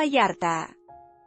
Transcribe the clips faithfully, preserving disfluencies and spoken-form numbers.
Vallarta.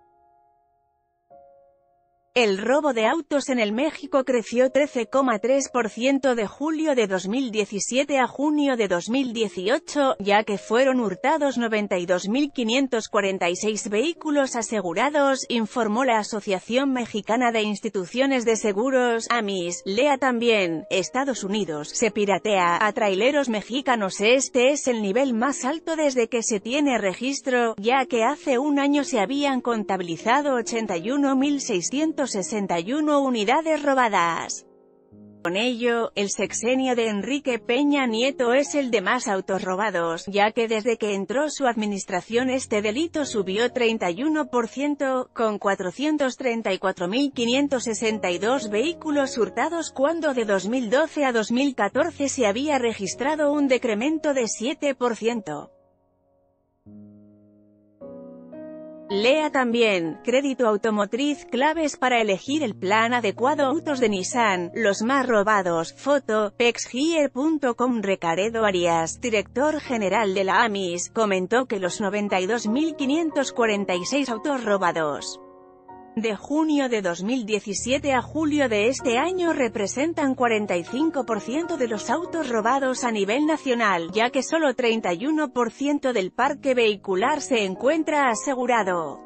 El robo de autos en el México creció trece coma tres por ciento de julio de dos mil diecisiete a junio de dos mil dieciocho, ya que fueron hurtados noventa y dos mil quinientos cuarenta y seis vehículos asegurados, informó la Asociación Mexicana de Instituciones de Seguros, A M I S. Lea también, Estados Unidos se piratea a traileros mexicanos. Este es el nivel más alto desde que se tiene registro, ya que hace un año se habían contabilizado ochenta y un mil seiscientos sesenta y uno unidades robadas. Con ello, el sexenio de Enrique Peña Nieto es el de más autos robados, ya que desde que entró su administración este delito subió treinta y uno por ciento, con cuatrocientos treinta y cuatro mil quinientos sesenta y dos vehículos hurtados, cuando de dos mil doce a dos mil catorce se había registrado un decremento de siete por ciento. Lea también, crédito automotriz, claves para elegir el plan adecuado. Autos de Nissan, los más robados. Foto, pexgier punto com. Recaredo Arias, director general de la A M I S, comentó que los noventa y dos mil quinientos cuarenta y seis autos robados de junio de dos mil diecisiete a julio de este año representan cuarenta y cinco por ciento de los autos robados a nivel nacional, ya que solo treinta y uno por ciento del parque vehicular se encuentra asegurado.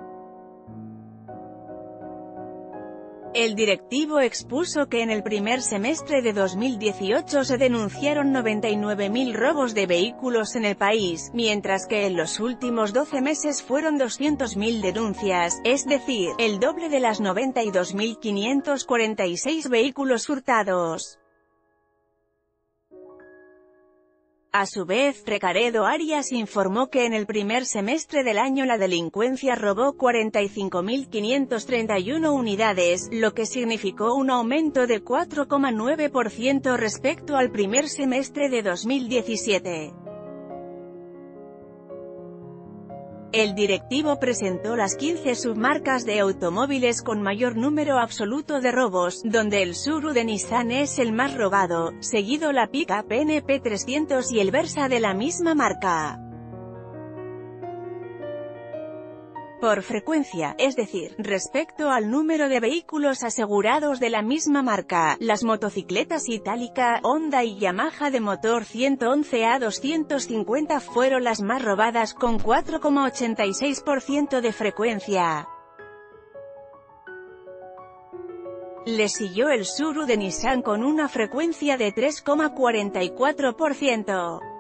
El directivo expuso que en el primer semestre de dos mil dieciocho se denunciaron noventa y nueve mil robos de vehículos en el país, mientras que en los últimos doce meses fueron doscientas mil denuncias, es decir, el doble de las noventa y dos mil quinientos cuarenta y seis vehículos hurtados. A su vez, Recaredo Arias informó que en el primer semestre del año la delincuencia robó cuarenta y cinco mil quinientos treinta y uno unidades, lo que significó un aumento de cuatro coma nueve por ciento respecto al primer semestre de dos mil diecisiete. El directivo presentó las quince submarcas de automóviles con mayor número absoluto de robos, donde el Tsuru de Nissan es el más robado, seguido la Pickup N P trescientos y el Versa de la misma marca. Por frecuencia, es decir, respecto al número de vehículos asegurados de la misma marca, las motocicletas Itálica, Honda y Yamaha de motor ciento once a doscientos cincuenta fueron las más robadas con cuatro coma ochenta y seis por ciento de frecuencia. Le siguió el Tsuru de Nissan con una frecuencia de tres coma cuarenta y cuatro por ciento.